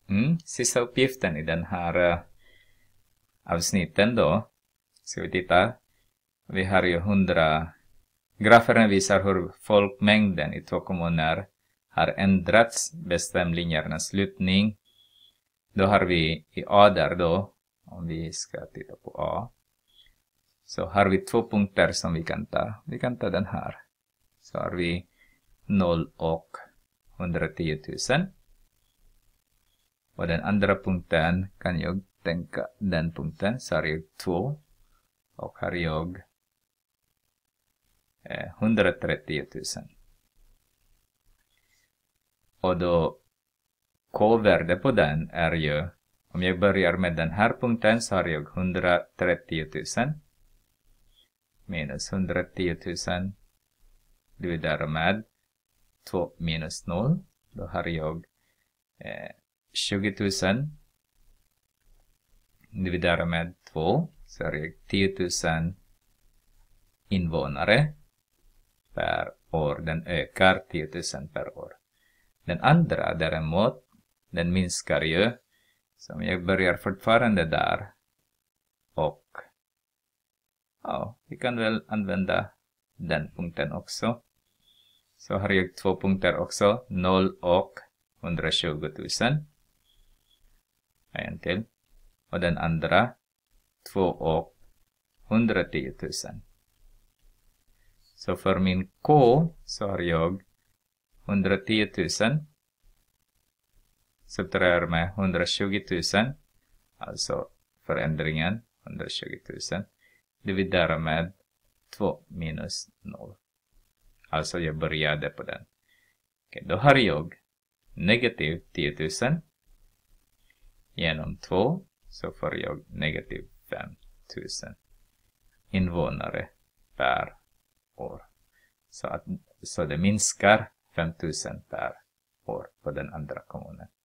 Sista uppgiften i den här avsnitten då. Ska vi titta. Vi har ju 100. Grafen visar hur folkmängden i 2 kommuner har ändrats. Bestäm linjernas slutning. Då har vi i A där då. Om vi ska titta på A. Så har vi 2 punkter som vi kan ta. Vi kan ta den här. Så har vi 0 och 110 000. Och den andra punkten kan jag tänka den punkten. Så har jag 2. Och har jag 130 000. Och då K-värde på den är ju, om jag börjar med den här punkten så har jag 130 000. Minus 110 000. Dividerar med 2 minus 0. Då har jag 20 000. Dividerar med 2. Så har jag 10 000 invånare per år. Den ökar 10 000 per år. Den andra däremot, den minskar ju. Så jag börjar fortfarande där. Och ja, vi kan väl använda den punkten också. Så har jag 2 punkter också. 0 och 120 000. En till. Och den andra 2 och 110 000. Så för min K så har jag 110 000. Subtraherar med 120 000. Alltså förändringen 120 000. Dividerar med 2 minus 0. Alltså jag började på den. Okej, då har jag negativ 10 000. Genom 2 så får jag negativ 5 000 invånare per år. Så det minskar 5 000 per år på den andra kommunen.